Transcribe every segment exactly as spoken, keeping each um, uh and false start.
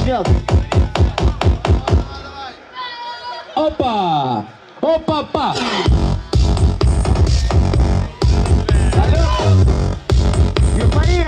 начнет. Опа! Опа-па! Салют! Эйфория!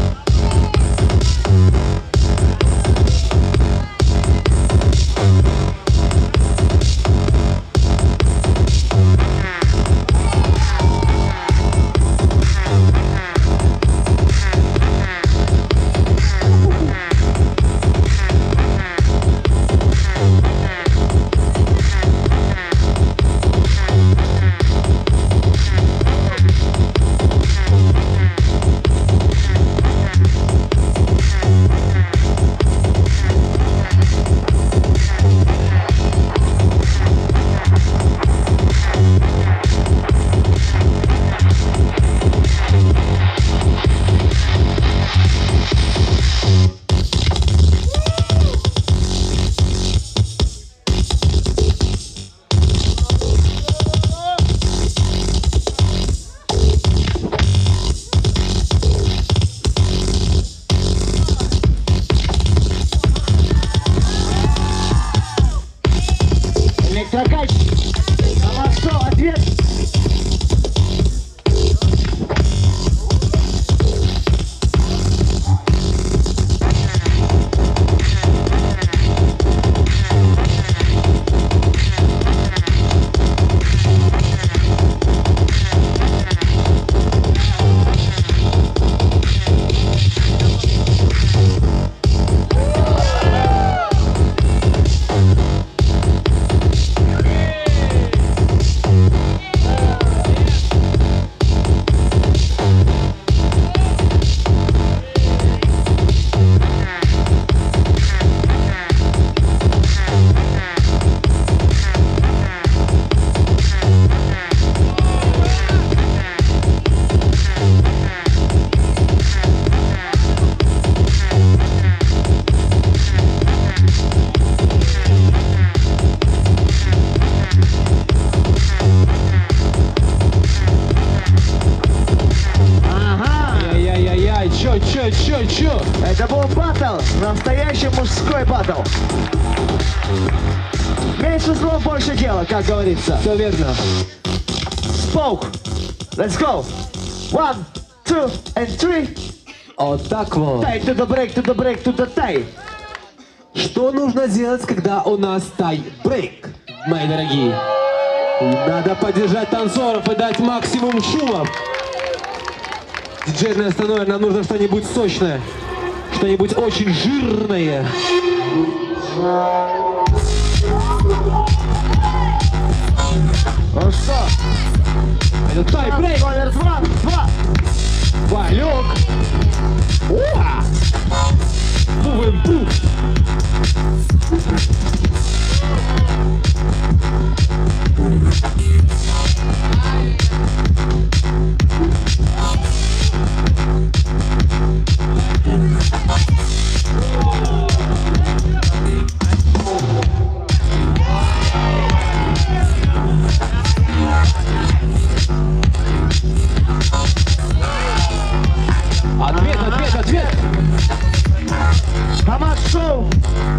Электрокач. Хорошо, ответ. Чё, чё, чё, чё? Это был баттл, настоящий мужской баттл. Меньше слов, больше дела, как говорится. Все верно. Spoke. Let's go. One, two, and three. Вот так вот. Tie to the break, to the break, to the tie. Что нужно делать, когда у нас тай-брейк, мои дорогие? Надо поддержать танцоров и дать максимум шума. Диджейная остановка, нам нужно что-нибудь сочное, что-нибудь очень жирное. Ну что? Это тай-брейк. Номер два, два. Валек. Уа! Moving boots. Ответ, ответ, ответ! Хамас шоу!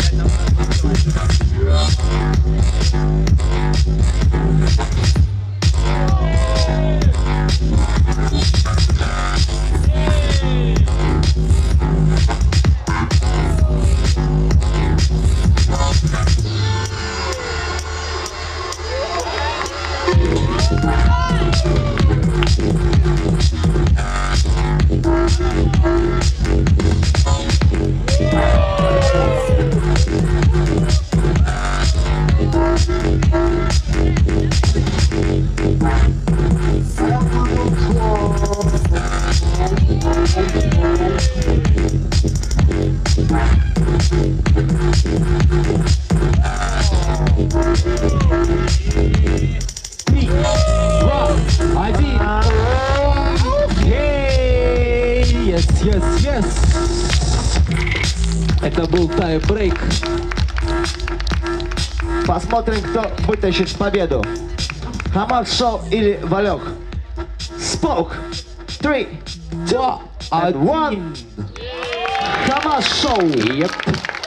Три, два, один. Окей! Yes, yes, yes! Это был тай-брейк. Посмотрим, кто вытащит победу. Хамас шоу или Валек? Spoke. Three, Два, and one. один. Хамас шоу. Yep.